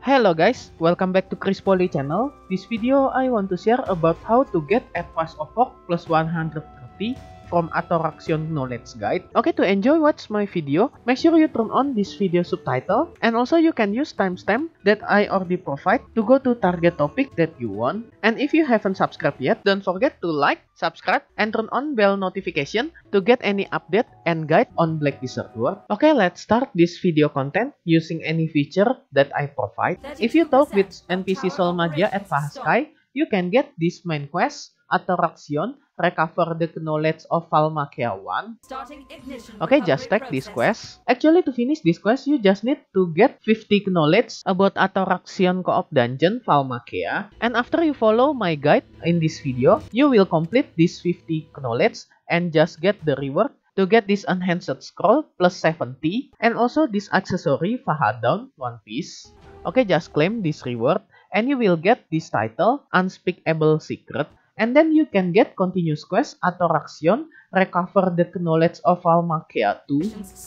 Hello guys, welcome back to Chris Poly channel. This video I want to share about how to get Advice of Work plus 130 from Attraction Knowledge Guide. Okay, to enjoy watch my video, make sure you turn on this video subtitle, and also you can use timestamp that I already provide to go to target topic that you want. And if you haven't subscribed yet, don't forget to like, subscribe, and turn on bell notification to get any update and guide on Black Desert World. Okay, let's start this video content using any feature that I provide. If you talk with NPC Soul Magia at Fahaskai, you can get this main quest, Attraction, recover the knowledge of Valmakia 1. Okay, just take this quest. Actually, to finish this quest, you just need to get 50 knowledge about Attraction Co-op Dungeon Valmakia. And after you follow my guide in this video, you will complete this 50 knowledge and just get the reward to get this enhanced scroll plus 70 and also this accessory Fahadon one piece. Okay, just claim this reward and you will get this title, Unspeakable Secret. And then you can get continuous quest Attraction, recover the knowledge of Valmakia 2.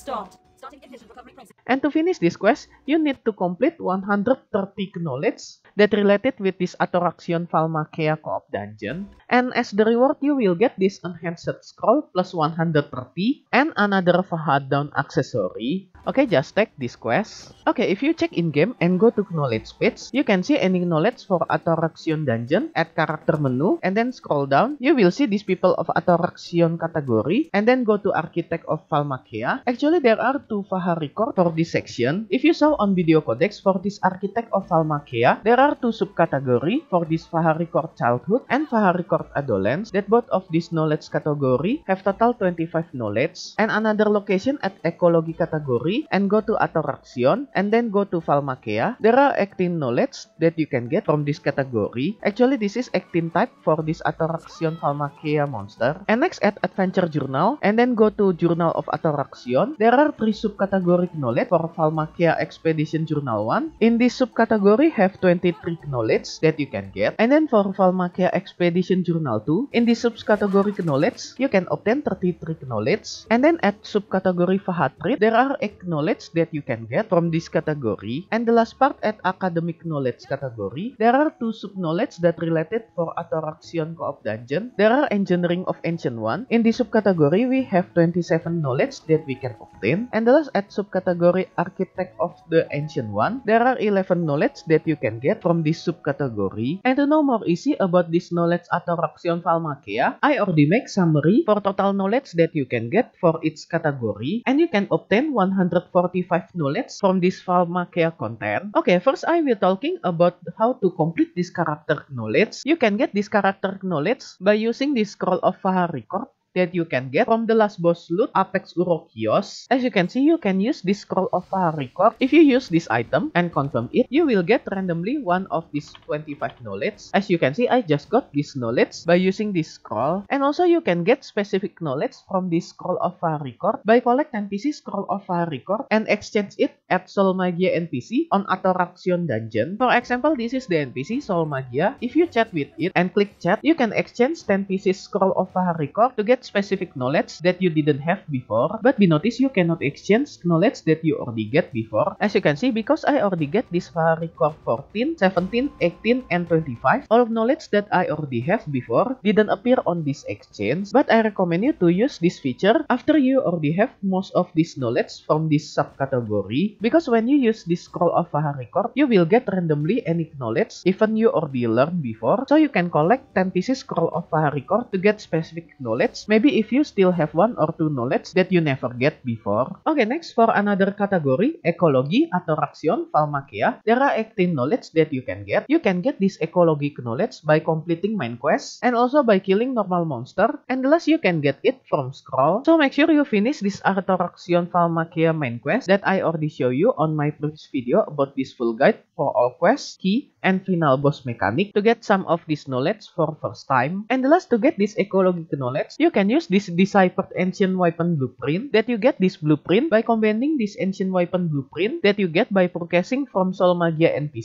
And to finish this quest, you need to complete 130 knowledge that related with this Attraction Valmakia Co-op Dungeon. And as the reward, you will get this enhanced scroll plus 130 and another Fahadon accessory. Okay, just take this quest. Okay, if you check in-game and go to knowledge page, you can see any knowledge for Attraction Dungeon at character menu, and then scroll down, you will see these people of Attraction category, and then go to Architect of Valmakia. Actually, there are two Vaha record for this section. If you saw on video codex for this Architect of Valmakia, there are two subcategory for this Vaha record childhood and Vaha record adolescence, that both of this knowledge category have total 25 knowledge, and another location at ecology category, and go to Attraction and then go to Valmakia. There are 18 knowledge that you can get from this category. Actually, this is 18 type for this Attraction Valmakia monster. And next at Adventure Journal and then go to Journal of Attraction. There are 3 subcategory knowledge for Valmakia Expedition Journal 1. In this subcategory have 23 knowledge that you can get. And then for Valmakia Expedition Journal 2, in this subcategory knowledge, you can obtain 33 knowledge. And then at subcategory Vahatrit, there are 8 knowledge that you can get from this category. And the last part at academic knowledge category, there are 2 sub-knowledge that related for Attraction Co-op Dungeon. There are Engineering of Ancient 1. In this subcategory, we have 27 knowledge that we can obtain. And the last at subcategory Architect of the Ancient 1, there are 11 knowledge that you can get from this subcategory. And to know more easy about this knowledge Attraction Valmakia, I already make summary for total knowledge that you can get for each category. And you can obtain 145 knowledge from this Valmakia content. Okay, first I will talking about how to complete this character knowledge. You can get this character knowledge by using this scroll of Vaha record that you can get from the last boss loot Apex Urokios. As you can see, you can use this scroll of Vaha record. If you use this item and confirm it, you will get randomly one of these 25 knowledge. As you can see, I just got this knowledge by using this scroll. And also you can get specific knowledge from this scroll of Vaha record by collect NPC scroll of Vaha record and exchange it at Soul Magia NPC on Attraction Dungeon. For example, this is the NPC Soul Magia. If you chat with it and click chat, you can exchange 10 pieces scroll of Vaha record to get specific knowledge that you didn't have before. But be notice you cannot exchange knowledge that you already get before. As you can see, because I already get this Vaha record 14, 17, 18, and 25, all of knowledge that I already have before didn't appear on this exchange. But I recommend you to use this feature after you already have most of this knowledge from this subcategory. Because when you use this scroll of Vaha record, you will get randomly any knowledge even you already learned before. So you can collect 10 pieces scroll of Vaha record to get specific knowledge. Maybe if you still have 1 or 2 knowledge that you never get before. Okay, next for another category, ecology, Attraction, Valmakia. There are 18 knowledge that you can get. You can get this ecology knowledge by completing main quest and also by killing normal monster. And the last you can get it from scroll. So make sure you finish this Attraction Valmakia main quest that I already show you on my previous video about this full guide for all quests, key, and final boss mechanic to get some of this knowledge for first time. And the last to get this ecology knowledge, you can use this Deciphered Ancient Weapon Blueprint that you get this blueprint by combining this Ancient Weapon Blueprint that you get by purchasing from Soul Magia NPC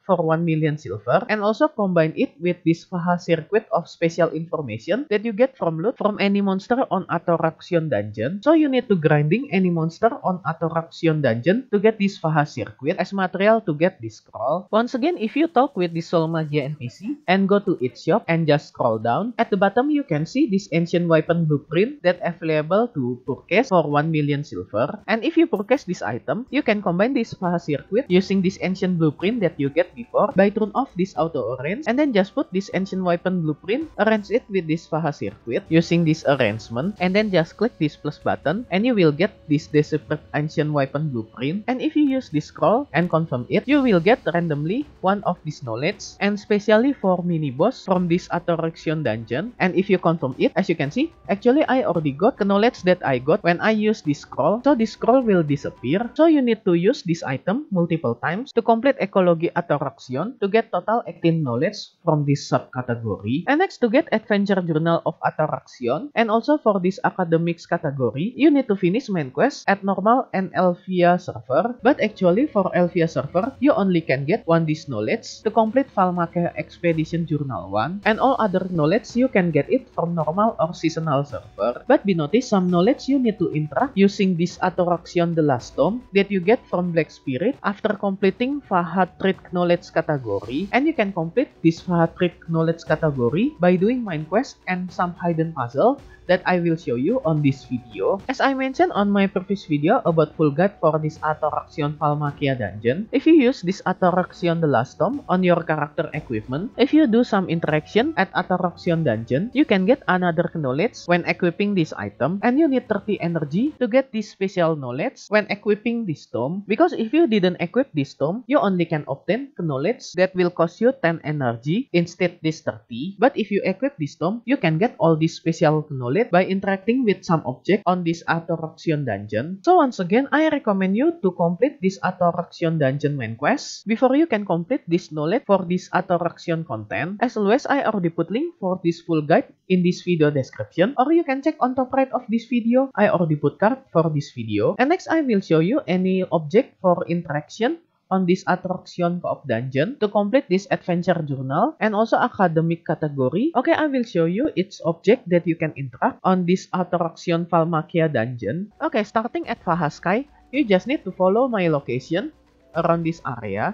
for 1 million silver, and also combine it with this Vaha circuit of special information that you get from loot from any monster on Atoraxion dungeon. So you need to grinding any monster on Atoraxion dungeon to get this Vaha circuit as material to get this scroll. Once again, if you talk with the Soul Magia NPC and go to its shop and just scroll down, at the bottom you can see this ancient weapon blueprint that available to purchase for 1 million silver. And if you purchase this item, you can combine this Vaha circuit using this ancient blueprint that you get before by turn off this auto arrange and then just put this ancient weapon blueprint, arrange it with this Vaha circuit using this arrangement, and then just click this plus button and you will get this separate ancient weapon blueprint. And if you use this scroll and confirm it, you will get randomly one of this knowledge, and specially for mini boss from this Atoraxion dungeon. And if you confirm it, as you can see, actually I already got the knowledge that I got when I use this scroll, so this scroll will disappear. So you need to use this item multiple times to complete Ecology Atoraxion to get total 18 knowledge from this subcategory. And next, to get Adventure Journal of Atoraxion, and also for this academics category, you need to finish main quest at normal and Elvia server. But actually for Elvia server, you only can get one this knowledge to complete Valmakea Expedition Journal 1, and all other knowledge you can get it from normal or seasonal server. But be noticed, some knowledge you need to interact using this Atoraxion the Last Tome that you get from Black Spirit after completing Vaha Trick Knowledge category. And you can complete this Vaha Trick Knowledge category by doing main quest and some hidden puzzle that I will show you on this video. As I mentioned on my previous video about full guide for this Atoraxion Valmakea dungeon, if you use this Atoraxion the Last Tome on your character equipment, if you do some interaction at Atoraxion dungeon, you can get another knowledge when equipping this item, and you need 30 energy to get this special knowledge when equipping this tome, because if you didn't equip this tome, you only can obtain knowledge that will cost you 10 energy instead this 30. But if you equip this tome, you can get all this special knowledge by interacting with some object on this Atoraxion dungeon. So once again, I recommend you to complete this Atoraxion dungeon main quest before you can complete this knowledge for this Atoraxion content. As always, I already put link for this full guide in this video description, or you can check on top right of this video. I already put card for this video. And next, I will show you any object for interaction on this Atoraxion Co-op dungeon to complete this adventure journal and also academic category. Okay, I will show you each object that you can interact on this Atoraxion Valmakea dungeon. Okay, starting at Vaha Sky, you just need to follow my location around this area.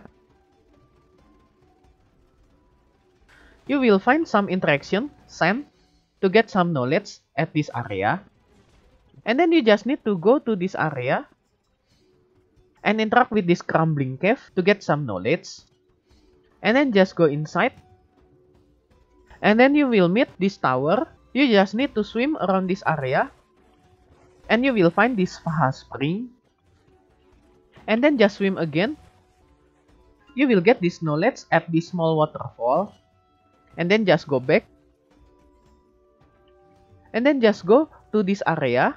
You will find some interaction, sand, to get some knowledge at this area. And then you just need to go to this area and interact with this crumbling cave to get some knowledge. And then just go inside. And then you will meet this tower. You just need to swim around this area. And you will find this Vaha Spring. And then just swim again. You will get this knowledge at this small waterfall. And then just go back. And then just go to this area.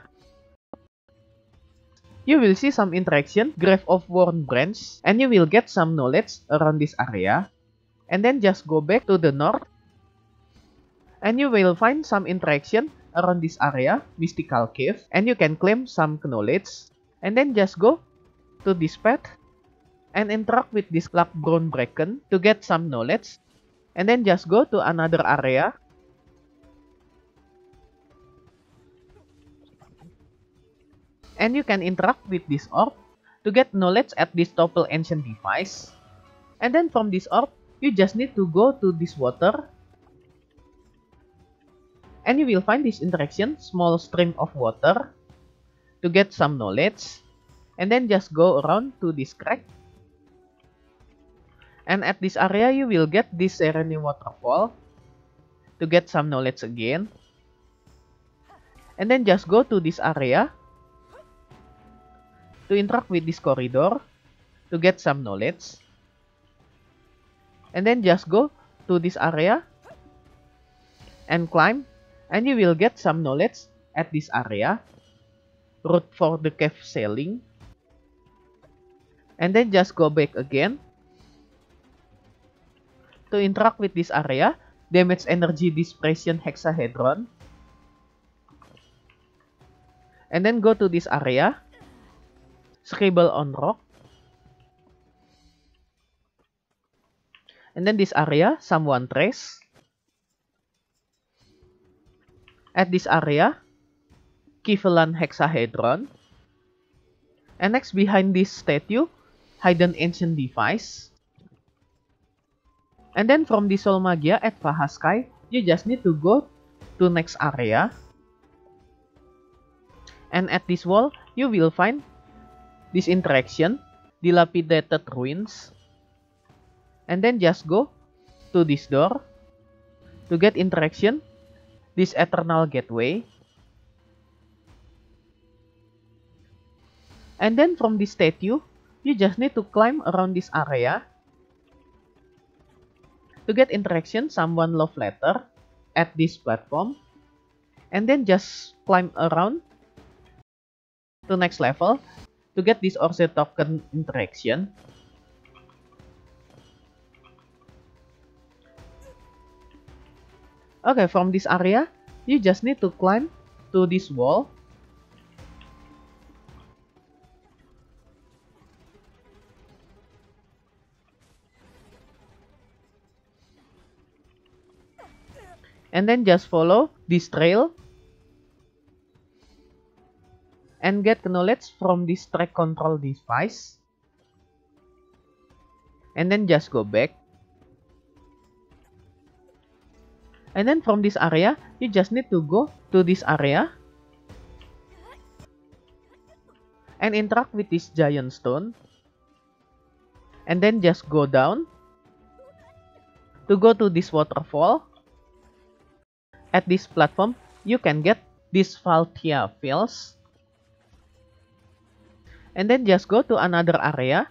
You will see some interaction, Grave of Worn Branch, and you will get some knowledge around this area. And then just go back to the north. And you will find some interaction around this area, Mystical Cave, and you can claim some knowledge. And then just go to this path and interact with this Blackbone Bracken to get some knowledge. And then just go to another area. And you can interact with this orb to get knowledge at this Topple Ancient Device. And then from this orb, you just need to go to this water. And you will find this interaction, small stream of water, to get some knowledge. And then just go around to this crack. And at this area, you will get this Serene Waterfall to get some knowledge again. And then just go to this area to interact with this corridor to get some knowledge. And then just go to this area and climb, and you will get some knowledge at this area. Route for the cave sailing. And then just go back again to interact with this area. Damage Energy Dispersion Hexahedron. And then go to this area. Scribble on Rock. And then this area, someone trace. At this area, Kievan hexahedron. And next, behind this statue, hidden ancient device. And then from this Sol Magia at Vahaskai, you just need to go to next area. And at this wall, you will find this interaction, dilapidated ruins. And then just go to this door to get interaction, this eternal gateway. And then from this statue, you just need to climb around this area to get interaction, someone love letter at this platform. And then just climb around to next level to get this Orse token interaction. Okay, from this area, you just need to climb to this wall. And then just follow this trail and get knowledge from this track control device. And then just go back. And then from this area, you just need to go to this area and interact with this giant stone. And then just go down to go to this waterfall. At this platform, you can get this Valtia Fields. And then just go to another area.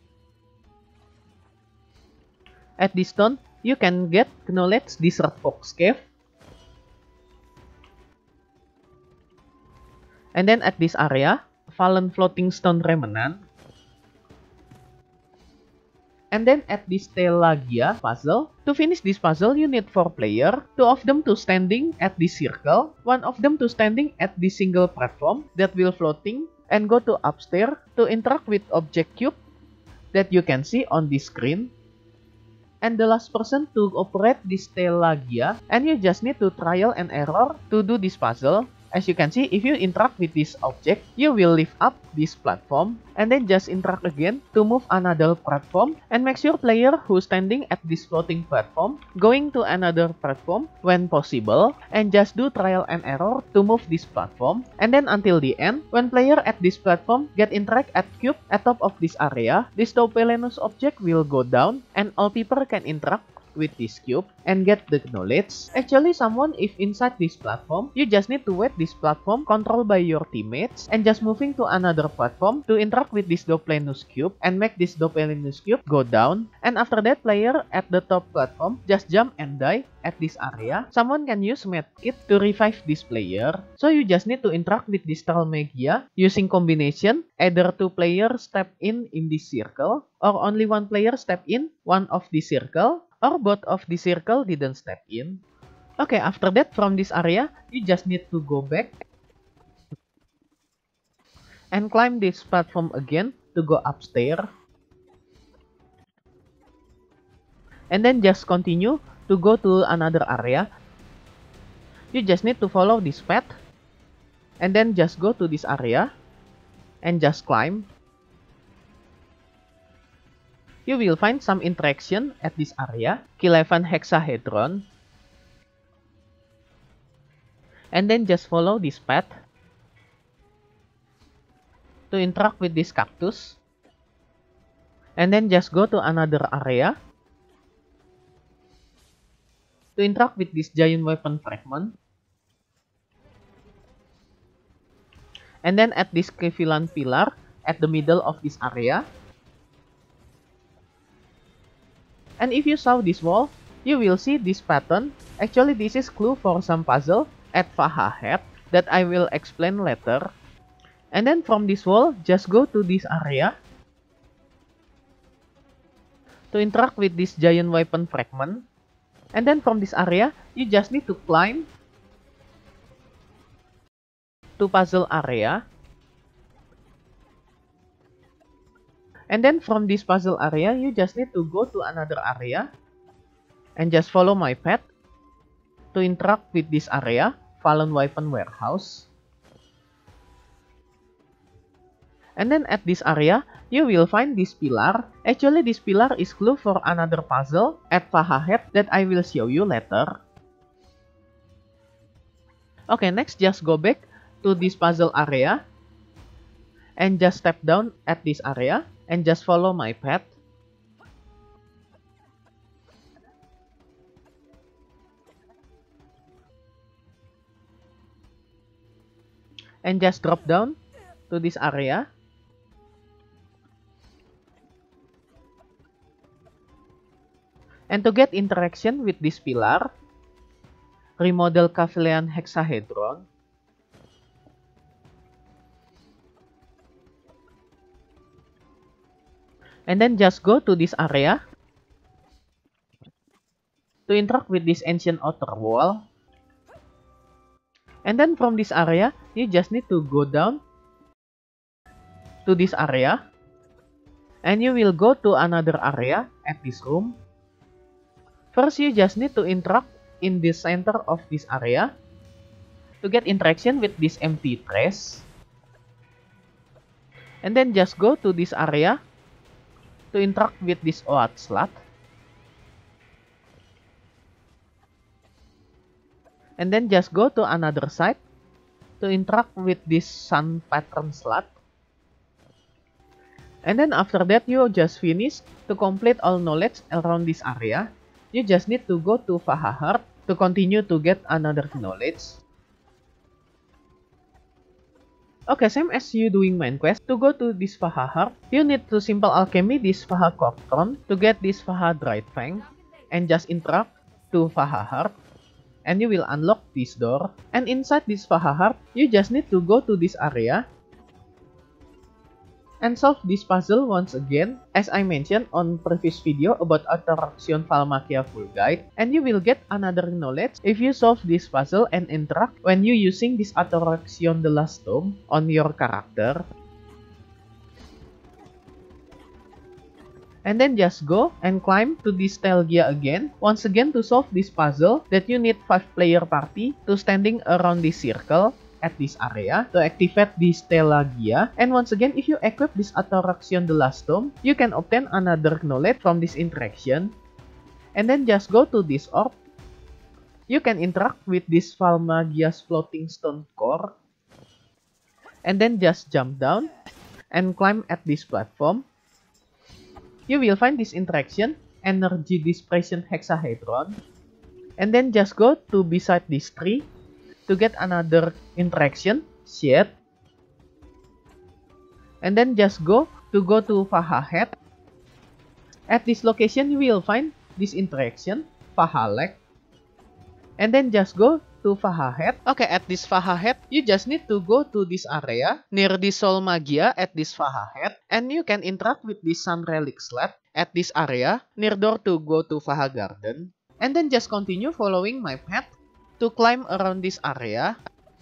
At this stone, you can get knowledge Desert Fox Cave. And then at this area, Fallen Floating Stone Remnant. And then at this Telagia puzzle, to finish this puzzle, you need 4 players, 2 of them to standing at this circle, 1 of them to standing at this single platform that will floating, and go to upstairs to interact with object cube that you can see on this screen. And the last person to operate this Telagia, and you just need to trial and error to do this puzzle. As you can see, if you interact with this object, you will lift up this platform and then just interact again to move another platform, and make sure player who standing at this floating platform going to another platform when possible, and just do trial and error to move this platform. And then until the end, when player at this platform get interact at cube at top of this area, this Dopelenus object will go down and all people can interact with this cube and get the knowledge. Actually, someone if inside this platform, you just need to wait this platform controlled by your teammates and just moving to another platform to interact with this Dopelenus cube and make this Dopelenus cube go down. And after that, player at the top platform just jump and die at this area. Someone can use medkit to revive this player. So you just need to interact with this Thalmagia using combination either 2 players step in this circle, or only 1 player step in one of this circle, or both of the circle didn't step in. Okay, after that from this area, you just need to go back and climb this platform again to go upstairs. And then just continue to go to another area. You just need to follow this path and then just go to this area and just climb. You will find some interaction at this area, Kievan hexahedron. And then just follow this path to interact with this cactus. And then just go to another area to interact with this giant weapon fragment. And then at this Kievan pillar at the middle of this area. And if you saw this wall, you will see this pattern. Actually, this is clue for some puzzle at Vahahead that I will explain later. And then from this wall, just go to this area to interact with this giant weapon fragment. And then from this area, you just need to climb to puzzle area. And then from this puzzle area, you just need to go to another area And just follow my path to interact with this area, Fallen Weapon Warehouse. And then at this area, you will find this pillar. Actually, this pillar is clue for another puzzle at Faha Head that I will show you later. Okay, next just go back to this puzzle area. And just step down at this area. And just follow my path. And just drop down to this area. And to get interaction with this pillar, remodel Cavalian Hexahedron. And then just go to this area to interact with this ancient outer wall. And then from this area, you just need to go down to this area. And you will go to another area at this room. First, you just need to interact in the center of this area to get interaction with this empty trash. And then just go to this area to interact with this OAT slot. And then just go to another side to interact with this sun pattern slot. And then after that, you just finish to complete all knowledge around this area. You just need to go to Faha Heart to continue to get another knowledge. Okay, same as you doing main quest. To go to this Faha Heart, you need to simple alchemy this Faha Corktron to get this Faha Dried Fang. And just interact to Faha Heart. And you will unlock this door. And inside this Faha Heart, you just need to go to this area and solve this puzzle once again, as I mentioned on previous video about Attraction Falmakia full guide, and you will get another knowledge if you solve this puzzle and interact when you using this Attraction the Last Tomb on your character. And then just go and climb to this Telgia again, once again to solve this puzzle that you need 5-player party to standing around this circle at this area to activate this Telgia. And once again, if you equip this Attraction the Last Tomb, you can obtain another knowledge from this interaction. And then just go to this orb. You can interact with this Falmagia's floating stone core. And then just jump down and climb at this platform. You will find this interaction, Energy Dispersion Hexahedron. And then just go to beside this tree to get another interaction, Shade. And then just go to Faha Head. At this location, you will find this interaction, Faha Leg. And then just go to Faha Head. Okay, at this Faha Head, you just need to go to this area near this Soul Magia at this Faha Head. And you can interact with this Sun Relic Slab at this area near door to go to Faha Garden. And then just continue following my path to climb around this area.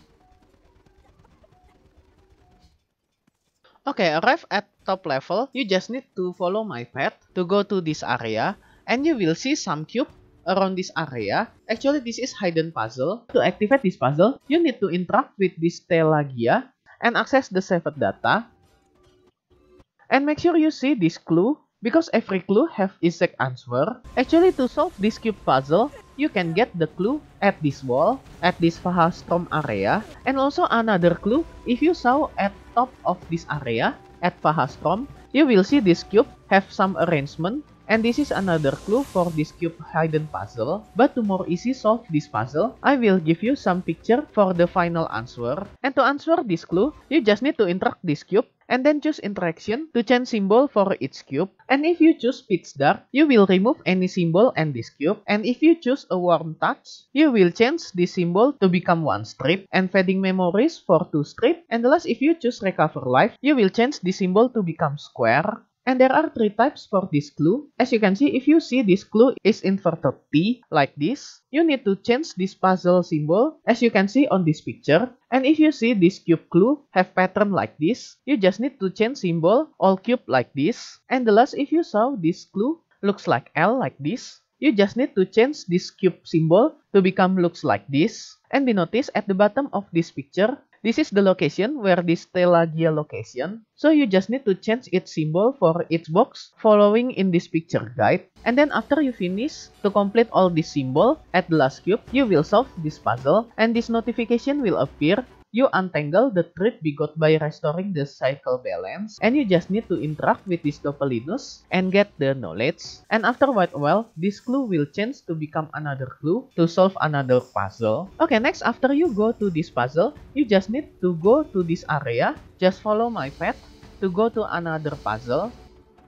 Okay, arrive at top level, you just need to follow my path to go to this area, and you will see some cube around this area. Actually, this is hidden puzzle. To activate this puzzle, you need to interact with this Telgia and access the saved data. And make sure you see this clue, because every clue have exact answer. Actually, to solve this cube puzzle, you can get the clue at this wall, at this Faha Storm area, and also another clue if you saw at top of this area, at Faha Storm, you will see this cube have some arrangement, and this is another clue for this cube hidden puzzle. But to more easy solve this puzzle, I will give you some picture for the final answer. And to answer this clue, you just need to interact this cube, and then choose interaction to change symbol for each cube. And if you choose pitch dark, you will remove any symbol in this cube. And if you choose a warm touch, you will change this symbol to become 1 strip, and fading memories for 2 strip. And the last, if you choose recover life, you will change this symbol to become square. And there are 3 types for this clue. As you can see, if you see this clue is inverted T, like this, you need to change this puzzle symbol, as you can see on this picture. And if you see this cube clue have pattern like this, you just need to change symbol all cube like this. And the last, if you saw this clue looks like L like this, you just need to change this cube symbol to become looks like this. And be noticed at the bottom of this picture, this is the location where this Stelagia location. So you just need to change its symbol for each box following in this picture guide. And then after you finish to complete all this symbol at the last cube, you will solve this puzzle and this notification will appear. You untangle the thread begot by restoring the cycle balance, and you just need to interact with this Doppelinus and get the knowledge. And after wait a while, this clue will change to become another clue to solve another puzzle. Okay, next after you go to this puzzle, you just need to go to this area. Just follow my path to go to another puzzle.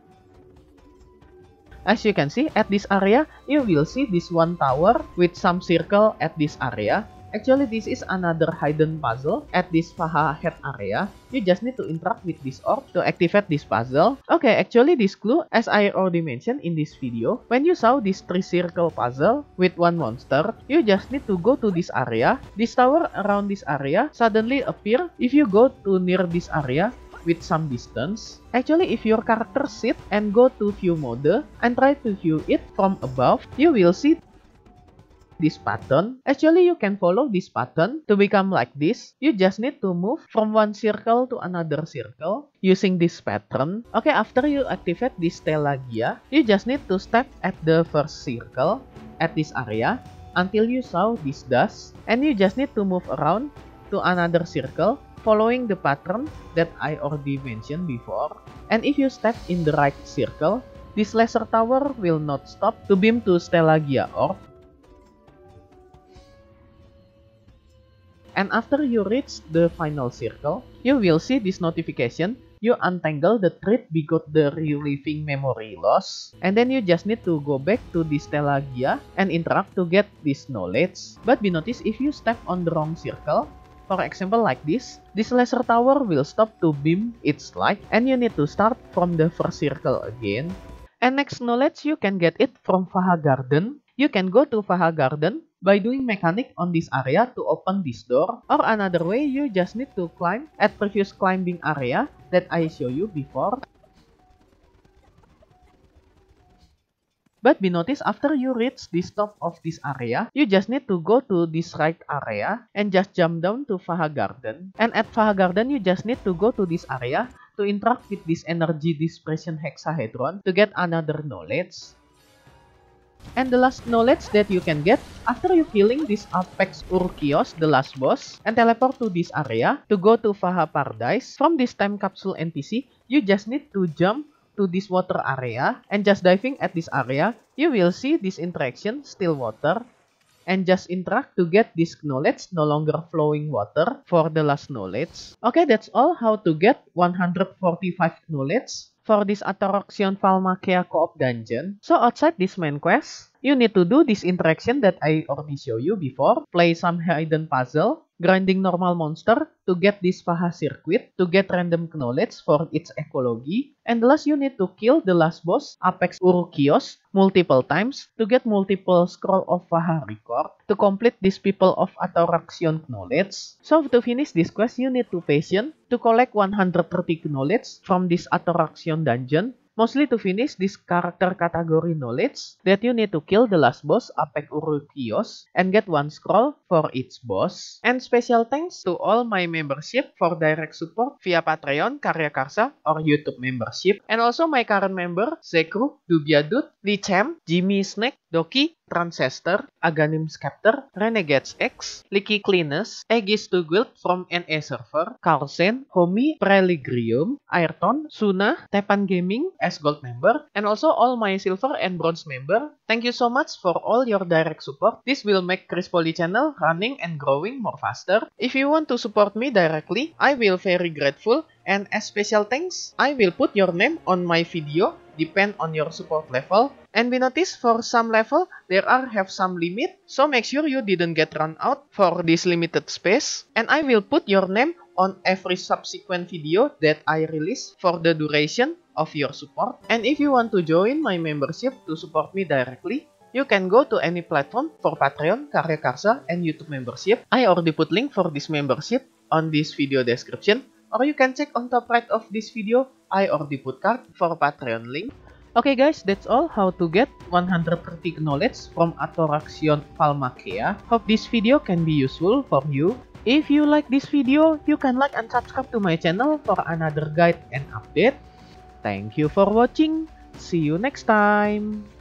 As you can see, at this area, you will see this one tower with some circle at this area. Actually, this is another hidden puzzle at this Faha head area. You just need to interact with this orb to activate this puzzle. Okay, actually this clue, as I already mentioned in this video, when you saw this 3-circle puzzle with one monster, you just need to go to this area. This tower around this area suddenly appear if you go to near this area with some distance. Actually, if your character sit and go to view mode and try to view it from above, you will see this pattern. Actually, you can follow this pattern to become like this. You just need to move from one circle to another circle using this pattern. Okay, after you activate this Stelagia, you just need to step at the first circle at this area until you saw this dust, and you just need to move around to another circle following the pattern that I already mentioned before. And if you step in the right circle, this laser tower will not stop to beam to Stelagia orb. And after you reach the final circle, you will see this notification. You untangle the thread begot the relieving memory loss. And then you just need to go back to this Stelagia and interact to get this knowledge. But be noticed if you step on the wrong circle, for example like this laser tower will stop to beam its light and you need to start from the first circle again. And next knowledge, you can get it from Faha Garden. You can go to Faha Garden by doing mechanic on this area to open this door, or another way, you just need to climb at previous climbing area that I show you before. But be noticed after you reach this top of this area, you just need to go to this right area and just jump down to Faha Garden. And at Faha Garden, you just need to go to this area to interact with this energy dispersion hexahedron to get another knowledge. And the last knowledge that you can get after you killing this Apex Urkios, the last boss, and teleport to this area to go to Faha Paradise. From this time capsule NPC, you just need to jump to this water area and just diving at this area, you will see this interaction still water. And just interact to get this knowledge no longer flowing water for the last knowledge. Okay, that's all how to get 145 knowledge for this Ataraxion Pharmakeia co-op dungeon. So outside this main quest, you need to do this interaction that I already show you before, play some hidden puzzle, grinding normal monster to get this Faha circuit to get random knowledge for its ecology, and last you need to kill the last boss Apex Urkios multiple times to get multiple scroll of Faha record to complete this people of Ataraxion knowledge. So to finish this quest, you need to patient to collect 130 knowledge from this Ataraxion dungeon. Mostly to finish this character category knowledge that you need to kill the last boss Apex Urkios and get one scroll for each boss. And special thanks to all my membership for direct support via Patreon, Karya Karsa, or YouTube membership. And also my current member, Zekru, Dubiadut, Lichem, Jimmy Snake, Doki, Transester, Aganim Scepter, Renegades X, Licky Cleanus, Aegis Tuguild from NA server, Carlsen, Homi, Preligrium, Ayrton, Suna, Tepan Gaming as gold member, and also all my silver and bronze member. Thank you so much for all your direct support. This will make Chris Poly channel running and growing more faster. If you want to support me directly, I will very grateful. And as special thanks, I will put your name on my video, depend on your support level. And be noticed for some level, there have some limit, so make sure you didn't get run out for this limited space. And I will put your name on every subsequent video that I release for the duration of your support. And if you want to join my membership to support me directly, you can go to any platform for Patreon, Karya Karsa, and YouTube membership. I already put link for this membership on this video description. Or you can check on top right of this video, I already put card for Patreon link. Okay guys, that's all how to get 100 trick knowledge from Attraction Pharmakeia. Hope this video can be useful for you. If you like this video, you can like and subscribe to my channel for another guide and update. Thank you for watching. See you next time.